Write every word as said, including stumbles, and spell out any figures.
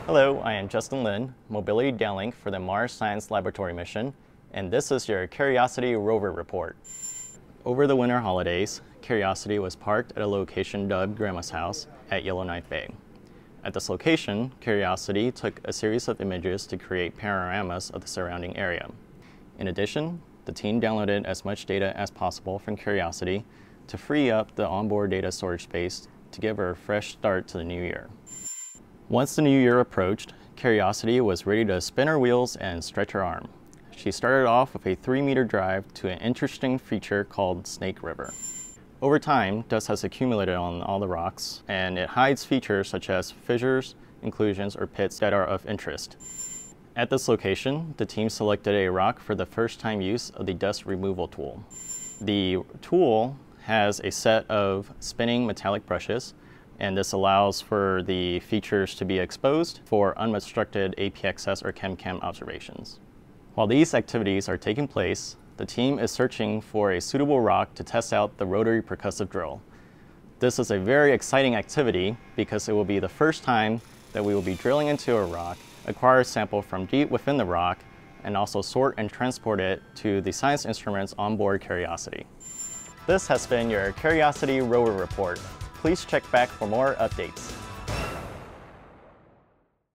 Hello, I am Justin Lin, Mobility Downlink for the Mars Science Laboratory mission, and this is your Curiosity Rover report. Over the winter holidays, Curiosity was parked at a location dubbed Grandma's House at Yellowknife Bay. At this location, Curiosity took a series of images to create panoramas of the surrounding area. In addition, the team downloaded as much data as possible from Curiosity to free up the onboard data storage space to give her a fresh start to the new year. Once the new year approached, Curiosity was ready to spin her wheels and stretch her arm. She started off with a three meter drive to an interesting feature called Snake River. Over time, dust has accumulated on all the rocks, and it hides features such as fissures, inclusions, or pits that are of interest. At this location, the team selected a rock for the first time use of the dust removal tool. The tool has a set of spinning metallic brushes, and this allows for the features to be exposed for unobstructed A P X S or ChemCam observations. While these activities are taking place, the team is searching for a suitable rock to test out the Rotary Percussive drill. This is a very exciting activity because it will be the first time that we will be drilling into a rock, acquire a sample from deep within the rock, and also sort and transport it to the science instruments on board Curiosity. This has been your Curiosity Rover report. Please check back for more updates.